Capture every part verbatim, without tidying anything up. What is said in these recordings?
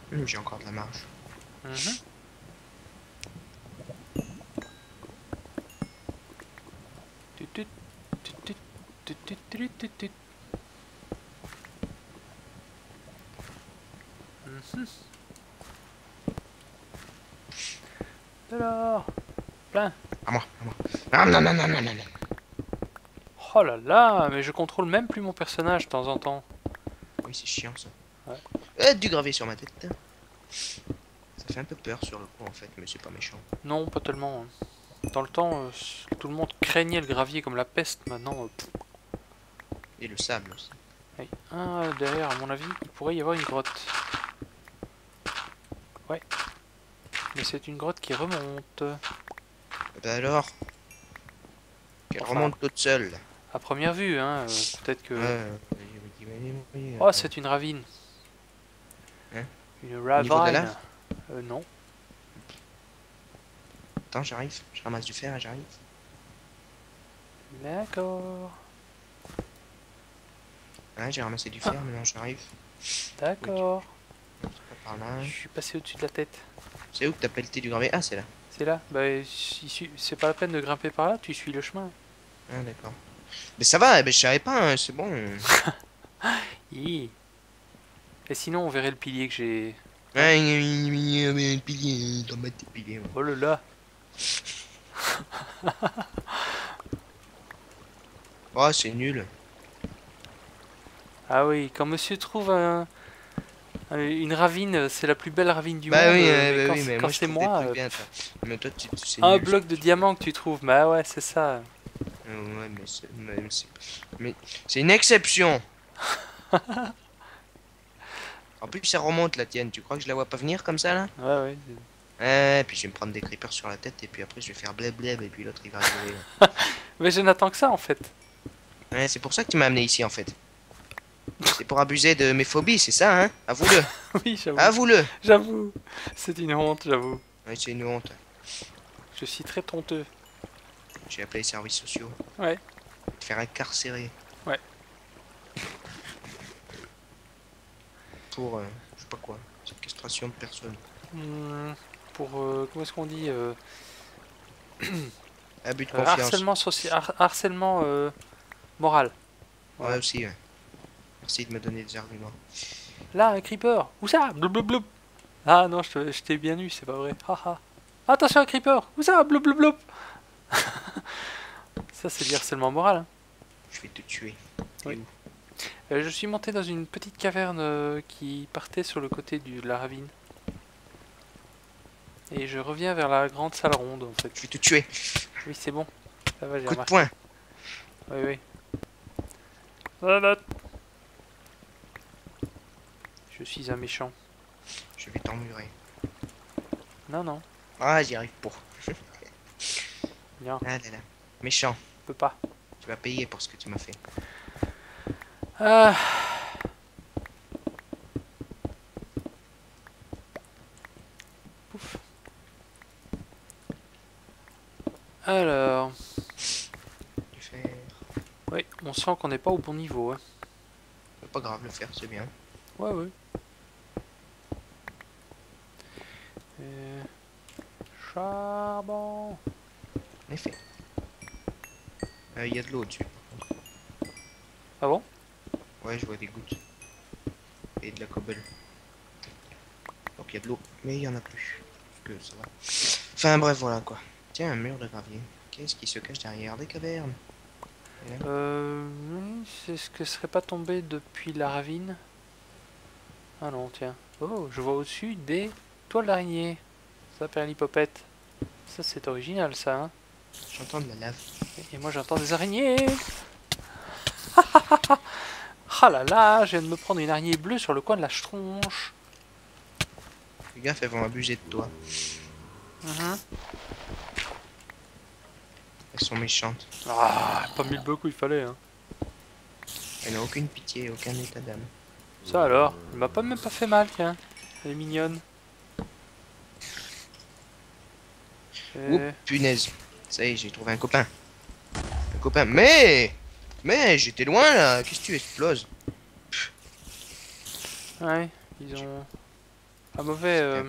Hum, J'ai encore de la marge. Mhm. Tut, tut, tut, tut, tut, tut, tut, tut, tut. Mhm. Alors, plein. À moi, à moi. Non, non, non, non, non, non, non. Oh là là, mais je contrôle même plus mon personnage de temps en temps. Oui, c'est chiant ça. Ouais. Euh, du gravier sur ma tête. Ça fait un peu peur sur le coup en fait, mais c'est pas méchant. Non, pas tellement. Hein. Dans le temps, euh, tout le monde craignait le gravier comme la peste. Maintenant, euh, pff, Et le sable aussi. ouais. Ah, derrière, à mon avis, il pourrait y avoir une grotte. Ouais, mais c'est une grotte qui remonte. Et bah alors, qu'elle Enfin, remonte toute seule. à première vue, hein. euh, Peut-être Ouais, que. euh, oui, oui, oui, oui, Oh, attends. c'est une ravine. Hein? Une Au niveau de la lave? ravine. Euh, non. Attends, j'arrive. Je ramasse du fer et j'arrive. D'accord. Ouais, j'ai ramassé du Ah, fer, maintenant j'arrive. Oui, d'accord. c'est pas par là. Je suis passé au-dessus de la tête. C'est où que t'as pelleté du gravier? Ah, c'est là. C'est là. Bah, si- c'est pas la peine de grimper par là, tu suis le chemin. Ah, d'accord. Mais ça va, eh ben, je savais pas, hein, c'est bon. Hi. Et sinon, on verrait le pilier que j'ai. Hein. Ouais, le pilier, dans ma tête, pilier. Oh là là. Oh, c'est nul. Ah oui, quand monsieur trouve un, un- une ravine, c'est la plus belle ravine du Bah monde. oui, euh, euh, Mais bah quand, oui, c'est- mais quand moi je c'est trouve des moi, trucs euh, bien, toi. Mais toi, tu- tu- c'est un nul. bloc de diamant que tu trouves. Bah ouais, c'est ça. Euh, Ouais, mais c'est mais c'est- mais c'est une exception. En plus, ça remonte la tienne. Tu crois que je la vois pas venir comme ça là? Ouais, ouais. Ouais, puis je vais me prendre des creepers sur la tête et puis après je vais faire bleb bleb et puis l'autre il va rigoler. Mais je n'attends que ça en fait. Ouais, c'est pour ça que tu m'as amené ici en fait. C'est pour abuser de mes phobies, c'est ça, hein? Avoue-le. Oui, j'avoue. Avoue-le. J'avoue. C'est une honte, j'avoue. Ouais, c'est une honte. Je suis très tonteux. J'ai appelé les services sociaux. Ouais, Te faire incarcérer ouais. pour euh, je sais pas quoi. Séquestration de personnes. Hmm, pour. euh, comment est-ce qu'on dit euh, Abus de euh, confiance. harcèlement social. Har- harcèlement euh, moral. Ouais, Voilà. aussi, ouais. Merci de me donner des arguments. Là, un creeper. Où ça? Blou blou blou. Ah non, je te- je t'ai bien eu, c'est pas vrai. Haha. Attention, un creeper. Où ça? Blou blou blou. Ça, c'est du harcèlement moral. Hein. Je vais te tuer. T'es Oui. où? Euh, je suis monté dans une petite caverne euh, qui partait sur le côté du- de la ravine. Et je reviens vers la grande salle ronde en fait. Je vais te tuer. Oui, c'est bon. Ça va, j'ai Coup de remarqué. poing. Oui, oui. Voilà. Je suis un méchant. Je vais t'emmurer. Non, non. Ah, j'y arrive pas. Bien, Ah là là. Méchant. je peux pas. Tu vas payer pour ce que tu m'as fait. Ah. Pouf. Alors. Du fer. Oui, on sent qu'on n'est pas au bon niveau. Hein. C'est pas grave, le fer, c'est bien. Ouais, ouais. Euh, Charbon. En effet. Il euh, y a de l'eau dessus. Ah bon? Ouais, je vois des gouttes. Et de la cobble. Donc il y a de l'eau, mais il y en a plus. Parce que ça va. Enfin bref, voilà quoi. Tiens, un mur de gravier. Qu'est-ce qui se cache derrière des cavernes? Et là, Euh. oui, c'est ce que serait pas tombé depuis la ravine. Ah non, tiens. Oh, je vois au-dessus des toiles d'araignée. Ça, perlipopette. Ça, c'est original, ça. Hein. j'entends de la lave. Et moi, j'entends des araignées. Ah là là, je viens de me prendre une araignée bleue sur le coin de la tronche. Fais gaffe, elles vont abuser de toi. Mhm. Elles sont méchantes. Ah, pas mille beaucoup, il fallait. Hein. Elles n'ont aucune pitié, aucun état d'âme. Ça alors, elle m'a pas même pas fait mal, tiens. Elle est mignonne. Oups, Et... punaise. Ça y est, j'ai trouvé un copain. Un copain. Mais Mais j'étais loin là. Qu'est-ce que tu exploses? Ouais, ils ont... Un mauvais, euh,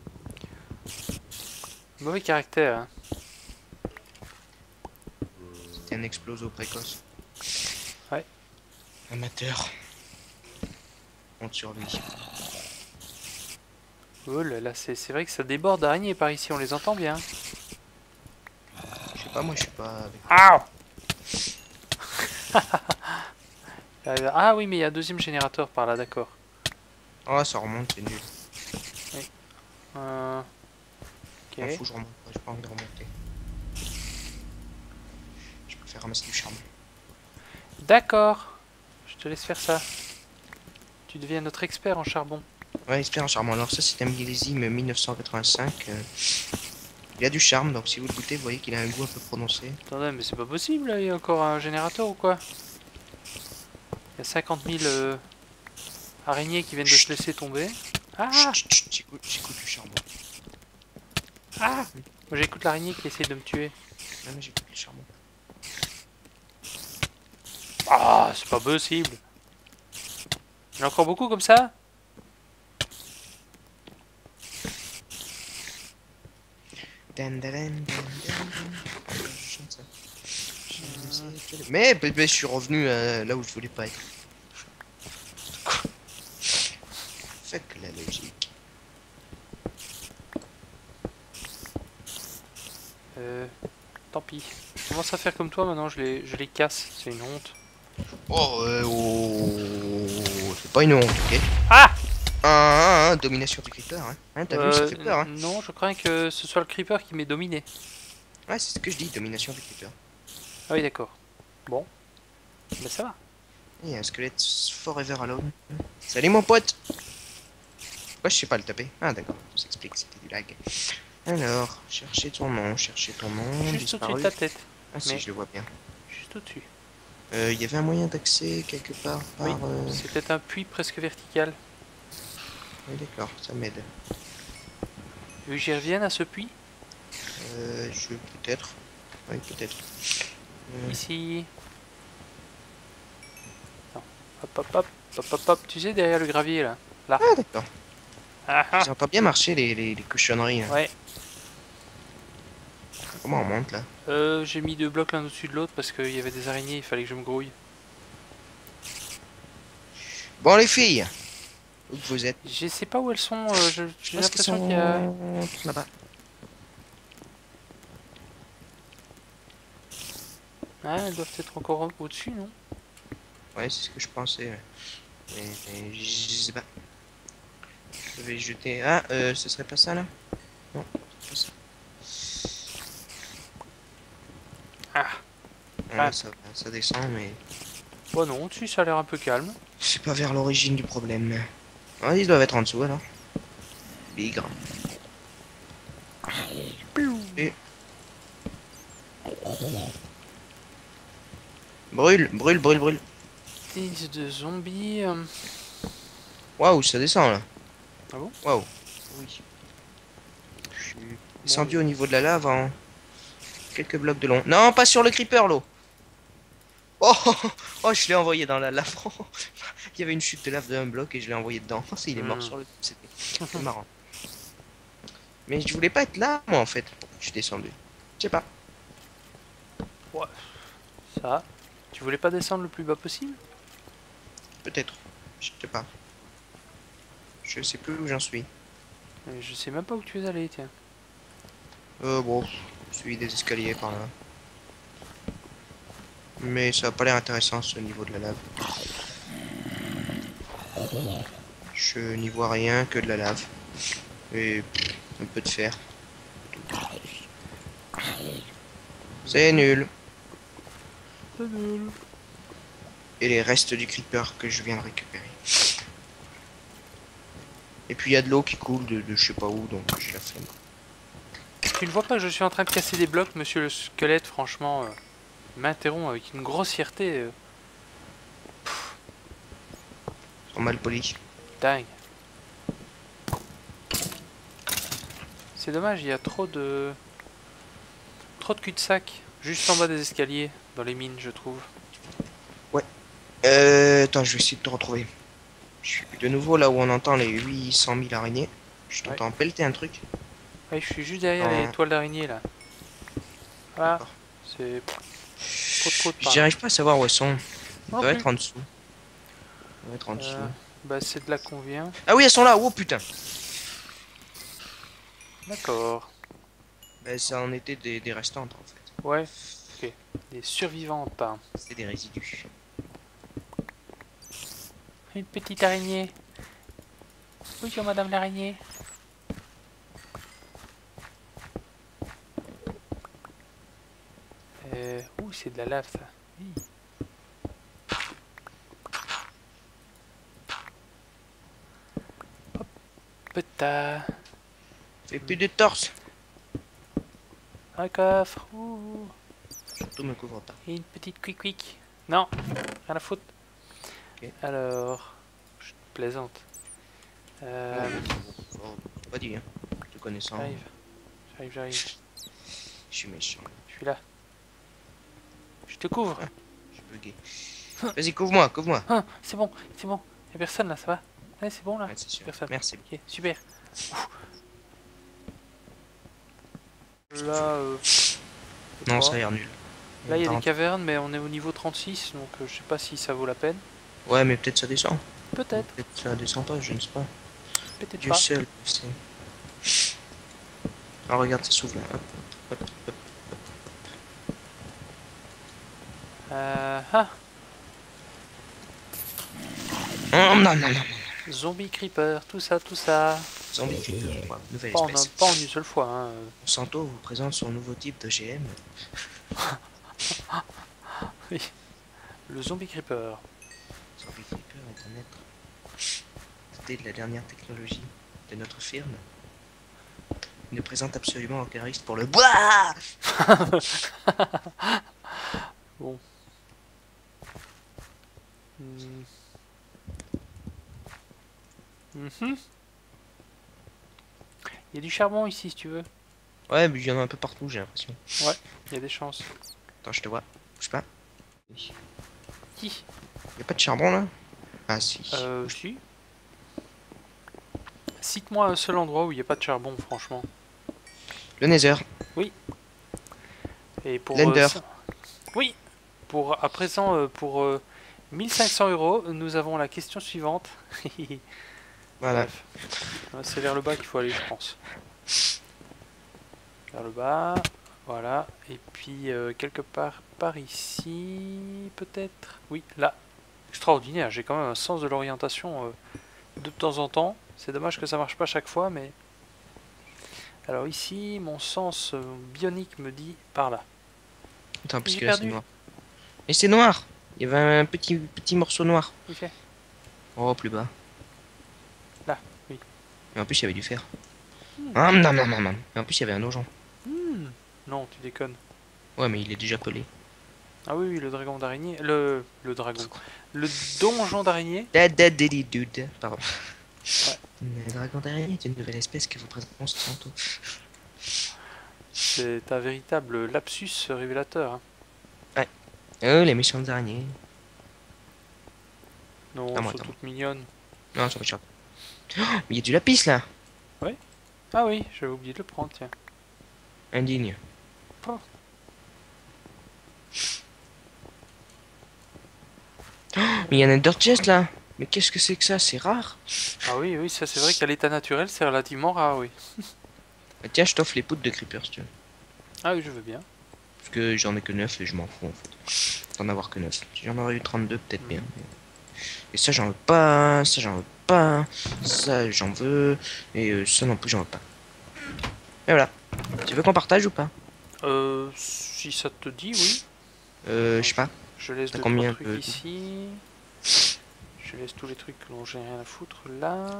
mauvais caractère. Hein. C'était un exploso précoce. Ouais. Amateur. Honte sur lui. Oh là là, c'est c'est vrai que ça déborde d'araignées par ici, on les entend bien. Je sais pas, moi je suis pas avec. Ah Ah oui, mais il y a un deuxième générateur par là, d'accord. Oh, ça remonte, c'est nul. Euh... M'en Ok. fous, je remonte pas, j'ai pas envie de remonter. Je préfère ramasser du charbon. D'accord. Je te laisse faire ça. Tu deviens notre expert en charbon. Ouais, expert en charbon. Alors ça, c'est un millésime mille neuf cent quatre-vingt-cinq. euh, Il a du charme, donc si vous le goûtez, vous voyez qu'il a un goût un peu prononcé. Attendez, mais c'est pas possible, là, il y a encore un générateur ou quoi? Il y a cinquante mille euh, araignées qui viennent de se laisser tomber. Ah Chut, chut, chut, j'écoute, j'écoute le charbon. Ah Moi j'écoute l'araignée qui essaie de me tuer. Non mais j'écoute le charbon. Ah, c'est pas possible. Il y en a encore beaucoup comme ça? Dan, dan, dan, dan, dan. Je chante ça. Mais, mais, mais je suis revenu euh, là où je voulais pas être. Fuck la logique. Euh... Tant pis. Je commence à faire comme toi maintenant, je les, je les casse. C'est une honte. Oh, euh, oh, c'est pas une honte, ok. Ah Ah, ah, ah, domination du creeper, hein. Hein, t'as vu, ça euh, fait peur, hein. Non, je crains que ce soit le creeper qui m'ait dominé. Ouais, c'est ce que je dis, domination du creeper. Ah oui, d'accord. Bon. Mais ça va. Il y a un squelette forever alone. Salut mon pote. Pourquoi je sais pas le taper? Ah d'accord, ça s'explique, c'était du lag. Alors, chercher ton nom, chercher ton nom, Juste au-dessus disparu. de ta tête. Ah si, mais- je le vois bien. Juste au-dessus. Euh, Il y avait un moyen d'accès quelque part par... Oui, euh, c'est peut-être un puits presque vertical. Oui d'accord, ça m'aide. Tu veux que j'y revienne à ce puits? Euh, je... peut-être. Oui, peut-être. Euh, Ici. Non. Hop hop hop. Hop hop hop. Tu sais, derrière le gravier là. Là. Ah d'accord. Ah ah. Ils ont pas bien marché les, les, les cochonneries. Hein. Ouais. Comment on monte là? Euh, j'ai mis deux blocs l'un au-dessus de l'autre parce qu'il y avait des araignées, il fallait que je me grouille. Bon les filles, où que vous êtes? Je sais pas où elles sont, euh, je- Je j'ai pense qu'ils l'impression sont qu'il y a... là-bas. Ah, elles doivent être encore au-dessus, non? Ouais, c'est ce que je pensais. Ouais. Mais, mais je sais pas. Je vais jeter. Ah, euh, ce serait pas ça là? Non, c'est pas ça. Ah. Ouais, Ah. ça, ça descend, mais Bon non, au-dessus ça a l'air un peu calme. c'est pas vers l'origine du problème. Ah, ils doivent être en dessous alors. Bigre. Et. Brûle, brûle, brûle, brûle. dix de zombies... euh, Waouh, ça descend là. Ah bon? Waouh. Oui. Je suis descendu au niveau de la lave en quelques blocs de long. Non, pas sur le creeper, l'eau. Oh, oh, oh, oh, je l'ai envoyé dans la lave. Il y avait une chute de lave de un bloc et je l'ai envoyé dedans. Oh, il est mort Hmm. sur le. C'était marrant. Mais je voulais pas être là, moi en fait. Je suis descendu. Je sais pas. Ouais. Ça. Tu voulais pas descendre le plus bas possible? Peut-être. Je sais pas. Je sais plus où j'en suis. Euh, Je sais même pas où tu es allé, tiens. Euh, bon, je suis des escaliers par là. Mais ça a pas l'air intéressant ce niveau de la lave. Je n'y vois rien que de la lave. Et pff, un peu de fer. C'est nul. C'est nul. Et les restes du creeper que je viens de récupérer. Et puis il y a de l'eau qui coule de, de je sais pas où, donc j'ai la flemme. Tu ne vois pas que je suis en train de casser des blocs, monsieur le squelette, franchement, euh, il m'interrompt avec une grossièreté euh, Ils sont mal polis. dingue. C'est dommage, il y a trop de... Trop de cul-de-sac, juste en bas des escaliers, dans les mines, je trouve. Euh, attends, je vais essayer de te retrouver. Je suis de nouveau là où on entend les huit cent mille araignées. Je t'entends pelleter un truc. Ouais, je suis juste derrière Ah. les toiles d'araignée là. Voilà. D'accord. C'est trop trop de par J'y là. arrive pas à savoir où elles sont. Ils Non doivent plus. être en dessous. Ils doivent être en dessous. Euh, bah c'est de là qu'on vient. Ah oui, elles sont là. Oh putain. D'accord. Bah, ça en était des, des restantes en fait. Ouais. Ok. Des survivantes. Hein. C'était des résidus. Une petite araignée. Bonjour madame l'araignée. Euh... Ouh, c'est de la lave ça. Oui. Hop. Peta. Fais plus de torse. Un coffre. Ouh. Surtout me couvre pas. Et une petite quick quick. Non, rien à foutre. Ok. Alors, je plaisante. Euh, Oh, oh, pas dit, hein. Te connaissant, j'arrive, j'arrive, j'arrive. je suis méchant. Je suis là. Je te couvre. Je suis bugué. Vas-y, couvre-moi, couvre-moi. Ah, c'est bon, c'est bon. Y'a personne là, ça va? Ouais, c'est bon là. Ouais, c'est sûr. Personne. Merci. Ok, super. Ouf. Là, euh, je sais Non, pas. ça a l'air nul. Là, il y a des Quarante. cavernes, mais on est au niveau trente-six, donc euh, je sais pas si ça vaut la peine. Ouais, mais peut-être ça descend. Peut-être, Peut-être ça descend pas, je ne sais pas. peut-être Dieu pas. seul sait. Ah, regarde, ça s'ouvre là. Hop, hop, hop, hop. Euh, ah, Oh, non, non, non. zombie creeper, tout ça, tout ça. Zombie creeper, wow, nouvelle Pas en, espèce. pas en une seule fois. Hein. Monsanto vous présente son nouveau type de G M. Oui. Le zombie creeper. Zombie creeper est un être doté de la dernière technologie de notre firme. Il ne présente absolument aucun risque pour le bois. Bon. Hmm. Mhm. Il y a du charbon ici si tu veux. Ouais, mais il y en a un peu partout, j'ai l'impression. Ouais, il y a des chances. Attends, je te vois. Bouge pas. Qui Y a pas de charbon là? Ah si. Euh, si. Cite-moi un seul endroit où il n'y a pas de charbon, franchement. Le Nether. Et pour. L'Ender. euh, ça- Oui. Pour à présent, euh, pour euh, mille cinq cents euros, nous avons la question suivante. Voilà. Bref. Euh, C'est vers le bas qu'il faut aller, je pense. Vers le bas. Voilà. Et puis euh, quelque part par ici, peut-être. Oui, là. Extraordinaire. J'ai quand même un sens de l'orientation euh, de temps en temps. C'est dommage que ça marche pas chaque fois, mais. Alors ici, mon sens euh, bionique me dit par là. Attends, parce J'ai que là c'est perdu. noir. Mais c'est noir. Il y avait un petit, petit morceau noir. Ok. Oh, plus bas. Là, oui. Et en plus, il y avait du fer. Hmm. Ah, non, non, non, non. Et en plus, il y avait un donjon. Hmm. Non, tu déconnes. Ouais, mais il est déjà pelé. Ah oui, oui, le dragon d'araignée. Le, le dragon. Le donjon d'araignée. Dead, dead, dead, dude. Pardon. Ouais. Le dragon d'araignée est une nouvelle espèce que vous présente Monsanto. C'est un véritable lapsus révélateur. Hein. Oh, les méchantes araignées. Non, À moi, elles sont à moi. toutes mignonnes. Non, ça me choque. Oh, mais il y a du lapis là. Ah oui, j'avais oublié de le prendre, tiens. Indigne. Oh. Oh, mais il y a un Ender Chest là. Mais qu'est-ce que c'est que ça? C'est rare. Ah oui, oui, ça c'est vrai qu'à l'état naturel, c'est relativement rare, oui. Bah, tiens, je t'offre les poutres de creeper si tu veux. Ah oui, je veux bien. Parce que j'en ai que neuf et je m'en fous en fait. D'en avoir que neuf. Si j'en aurais eu trente-deux, peut-être Mhm. bien. Et ça, j'en veux pas. Ça, j'en veux pas. Ça, j'en veux. Et euh, ça non plus, j'en veux pas. Et voilà. Tu veux qu'on partage ou pas? Euh, si ça te dit, oui. Euh, je sais pas. Je laisse T'as deux, combien trois trucs de- ici. Je laisse tous les trucs dont j'ai rien à foutre là.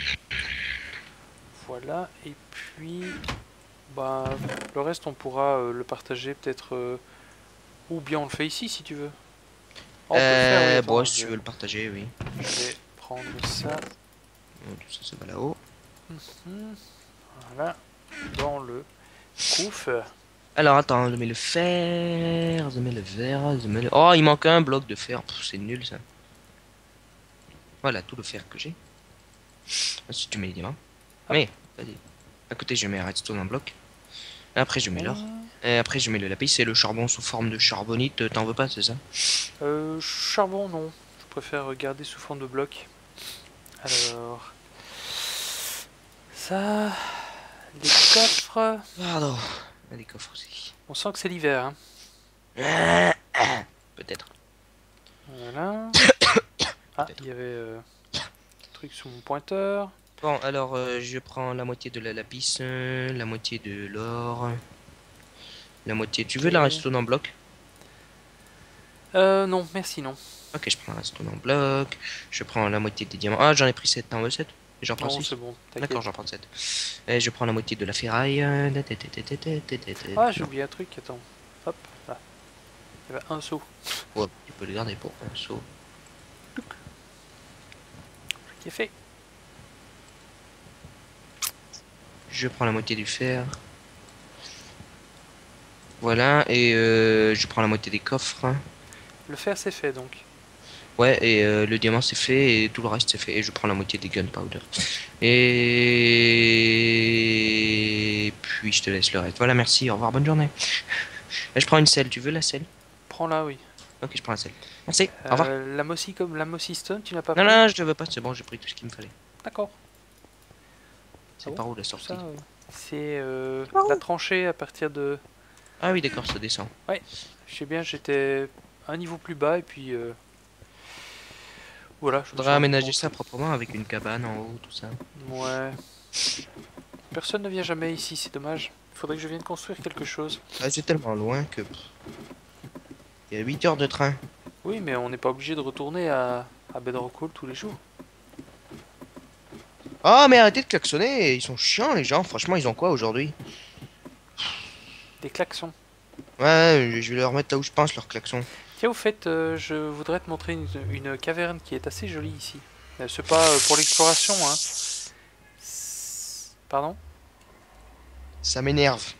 Voilà, et puis bah le reste on pourra euh, le partager peut-être euh, ou bien on le fait ici si tu veux. Oh, on peut le faire, oui, Euh, attends, bon, si je, tu veux le partager, oui. je vais prendre ça. Oh, tout ça, ça va là-haut. Mhm. Voilà, dans le coufre. Alors, attends, je mets le fer, je mets le verre, je mets le... Oh, il manque un bloc de fer. Pff, c'est nul, ça. Voilà, tout le fer que j'ai. Ah, si tu mets les diamants. Mais, vas-y. À côté, je mets un redstone en bloc. Après, je mets l'or. Ouais. Et après, je mets le lapis et le charbon sous forme de charbonite. T'en veux pas, c'est ça? Euh, charbon, non. Je préfère garder sous forme de bloc. Alors... Ça... Les coffres... Pardon. Il y a des coffres aussi. On sent que c'est l'hiver, hein. Peut-être. Voilà. Ah, il y avait... Euh, un truc sous mon pointeur. Bon, alors, euh, je prends la moitié de la lapis, euh, la moitié de l'or, la moitié... Tu veux Ok. la redstone en bloc? Euh, non, merci, non. Ok, je prends la redstone en bloc. Je prends la moitié des diamants. Ah, j'en ai pris sept. T'en veux sept? J'en prends Non, six. c'est bon, D'accord, t'inquiète. j'en prends sept. Et je prends la moitié de la ferraille. Ah, j'ai Non. oublié un truc, attends. Hop, là. Il y avait un seau. Ouais, tu peux le garder pour un saut. Qui est fait. Je prends la moitié du fer. Voilà, et euh, je prends la moitié des coffres. Le fer, c'est fait, donc. Ouais, et euh, le diamant c'est fait, et tout le reste c'est fait. Et je prends la moitié des gunpowder. Et puis je te laisse le reste. Voilà, merci, au revoir, bonne journée. Et je prends une selle, tu veux la selle? Prends-la, oui. Ok, je prends la selle. Merci, au revoir. Euh, la Mossy comme la Mossy Stone, tu n'as pas Non, pris? non, je te veux pas, c'est bon, j'ai pris tout ce qu'il me fallait. D'accord. C'est Ah bon, par où la tout sortie? ça, euh, c'est euh, Par la où? tranchée à partir de... Ah oui, d'accord, ça descend. Ouais, je sais bien, j'étais un niveau plus bas, et puis... euh, voilà, je me suis Faudra rendu aménager compte. ça proprement avec une cabane en haut, tout ça. Ouais. Personne ne vient jamais ici, c'est dommage. Il faudrait que je vienne construire quelque chose. Ah, c'est tellement loin que... Il y a huit heures de train. Oui, mais on n'est pas obligé de retourner à, à Bedrock Hall tous les jours. Oh, mais arrêtez de klaxonner, ils sont chiants les gens, franchement, ils ont quoi aujourd'hui? Des klaxons. Ouais, je vais leur mettre là où je pense, leur klaxon. Tiens, au fait, euh, je voudrais te montrer une, une caverne qui est assez jolie ici. Euh, C'est pas euh, pour l'exploration, hein. C'est- Pardon? Ça m'énerve.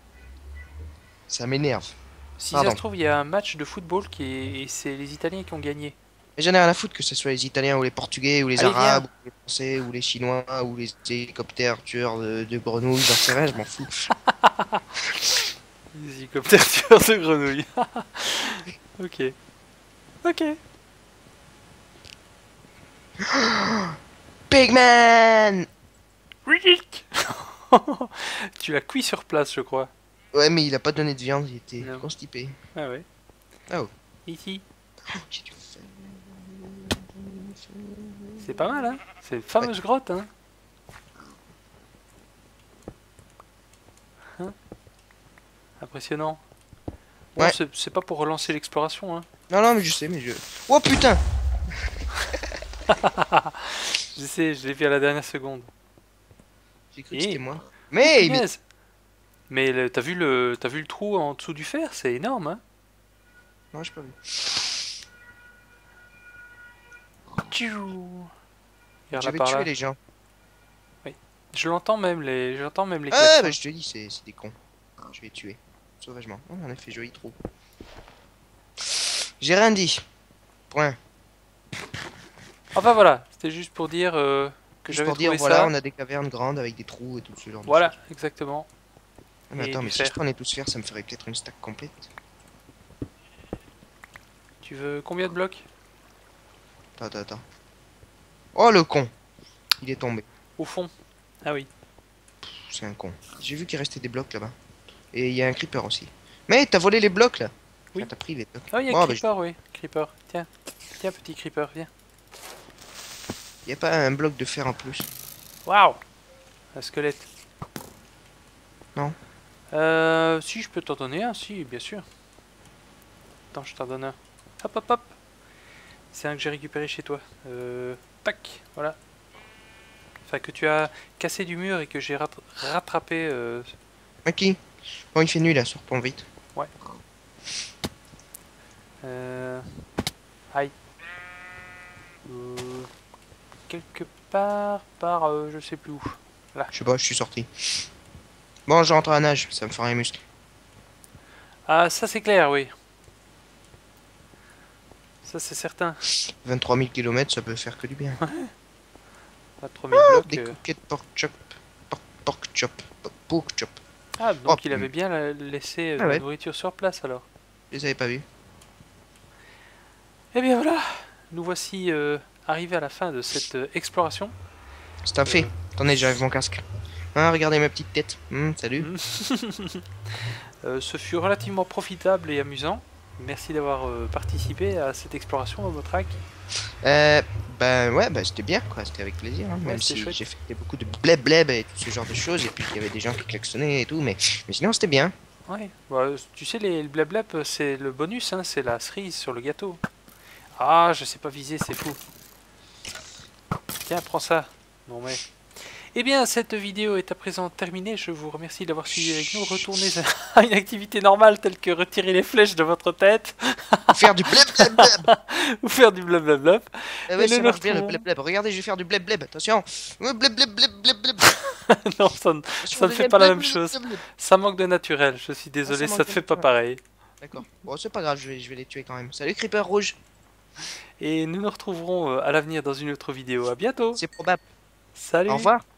Ça m'énerve. Si ça Pardon. se trouve, il y a un match de football qui est... et c'est les Italiens qui ont gagné. Mais j'en ai rien à foutre que ce soit les Italiens ou les Portugais ou les Allez, Arabes viens! ou les Français ou les Chinois ou les hélicoptères tueurs de, de grenouilles, j'en sais rien, je m'en fous. Les hélicoptères tueurs de grenouilles. Ok. Ok. Pigman! Rick. Tu l'as cuit sur place, je crois. Ouais, mais il a pas donné de viande, il était Non. constipé. Ah ouais. Oh. Ici. J'ai du faim. C'est pas mal, hein? C'est une fameuse grotte, hein? Hein? Impressionnant. Bon, Ouais. c'est c'est pas pour relancer l'exploration, hein. Non, non, mais je sais, mais je... Oh putain! Je sais, je l'ai vu à la dernière seconde. J'ai cru que Et- c'était moi. Mais... mais... Punaise. Mais le- t'as vu le t'as vu le trou en dessous du fer? C'est énorme, hein? Non, j'ai pas vu. Tchou. Regarde Je là vais par tuer là. les gens. Je l'entends même les j'entends même les Ah, klaxons. bah je te dis, c'est c'est des cons. Je vais tuer. Sauvagement. Oh, en effet, joli trou. J'ai rien dit. Point. Enfin voilà, c'était juste pour dire euh, que Juste j'avais pour dire, trouvé voilà, ça. on a des cavernes grandes avec des trous et tout ce genre de Voilà, choses. exactement. Ah, mais Et attends, du mais si fer. je prenais tous faire, ça me ferait peut-être une stack complète. Tu veux combien de blocs? Attends, attends, attends. Oh, le con! Il est tombé. Au fond. Ah oui. Pff, c'est un con. J'ai vu qu'il restait des blocs là-bas. Et il y a un creeper aussi. Mais t'as volé les blocs là! Oui. Ah, t'as pris les blocs. Ah oui, il y a Bon, bah, Creeper, oui. Creeper. Tiens. Tiens, petit Creeper, viens. y a pas un bloc de fer en plus. Waouh! Un squelette. Non. Euh, si, je peux t'en donner un, si, bien sûr. Attends, je t'en donne un. Hop, hop, hop. C'est un que j'ai récupéré chez toi. Euh, tac, voilà. Enfin, que tu as cassé du mur et que j'ai rat- rattrapé. Euh... Ok. Bon, il fait nuit là, sors ton vite. euh, Aïe. Euh, quelque part par euh, je sais plus où. Je sais pas, je suis sorti. Bon, je rentre à la nage, ça me fera un muscle. Ah, ça c'est clair, oui. Ça c'est certain. vingt-trois mille kilomètres, ça peut faire que du bien. À trois mille Oh, blocs. des euh. coquettes pork chop. Pork, pork chop. Pork chop. Ah, donc Oh, il avait bien la- laissé euh, ah de la ouais. nourriture sur place alors. Je les avais pas vus. Eh bien voilà, nous voici euh, arrivés à la fin de cette euh, exploration. C'est un fait. Euh, Attendez, j'arrive mon casque. Ah, regardez ma petite tête. Hum, salut. Euh, ce fut relativement profitable et amusant. Merci d'avoir euh, participé à cette exploration, Momotrack. Euh, ben ouais, bah c'était bien quoi, c'était avec plaisir, hein, Ouais, même c'était si chouette. j'ai fait beaucoup de bleb bleb et tout ce genre de choses, et puis il y avait des gens qui klaxonnaient et tout, mais, mais sinon c'était bien. Ouais, bah, tu sais, les le blablab, c'est le bonus, hein, c'est la cerise sur le gâteau. Ah, je sais pas viser, c'est fou. Tiens, prends ça. Non mais. Eh bien, cette vidéo est à présent terminée. Je vous remercie d'avoir suivi avec nous. Retournez à une activité normale telle que retirer les flèches de votre tête Faire du bleb bleb bleb. ou faire du blablabla. Ah Et ouais, nous ça nous marche bien le retrouvons- bleb bleb. Regardez, je vais faire du bleb bleb. Attention. Ouais, bleb bleb bleb bleb bleb. Non, ça ne, Attention, ça ne fait deuxième pas la bleb, même bleb, chose. bleb, bleb. Ça manque de naturel. Je suis désolé, Ah, ça ça manque ne de fait pas naturel. pareil. D'accord. Bon, c'est pas grave, je vais, je vais les tuer quand même. Salut Creeper Rouge. Et nous nous retrouverons euh, à l'avenir dans une autre vidéo. À bientôt. C'est probable. Salut. Au revoir.